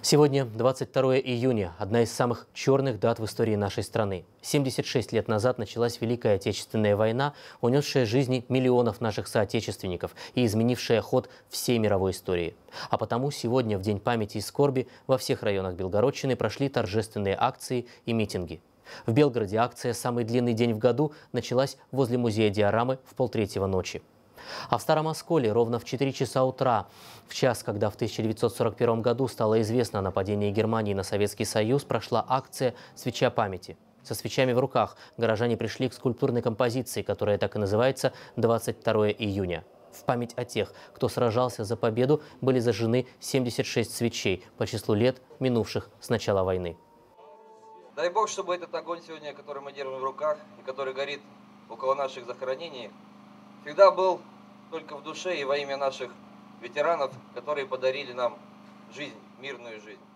Сегодня 22 июня, одна из самых черных дат в истории нашей страны. 76 лет назад началась Великая Отечественная война, унесшая жизни миллионов наших соотечественников и изменившая ход всей мировой истории. А потому сегодня, в День памяти и скорби, во всех районах Белгородчины прошли торжественные акции и митинги. В Белгороде акция «Самый длинный день в году» началась возле музея Диорамы в 2:30 ночи. А в Старом Осколе ровно в 4 часа утра, в час, когда в 1941 году стало известно о нападении Германии на Советский Союз, прошла акция «Свеча памяти». Со свечами в руках горожане пришли к скульптурной композиции, которая так и называется «22 июня». В память о тех, кто сражался за победу, были зажжены 76 свечей по числу лет, минувших с начала войны. Дай Бог, чтобы этот огонь сегодня, который мы держим в руках и который горит около наших захоронений, всегда был только в душе и во имя наших ветеранов, которые подарили нам жизнь, мирную жизнь.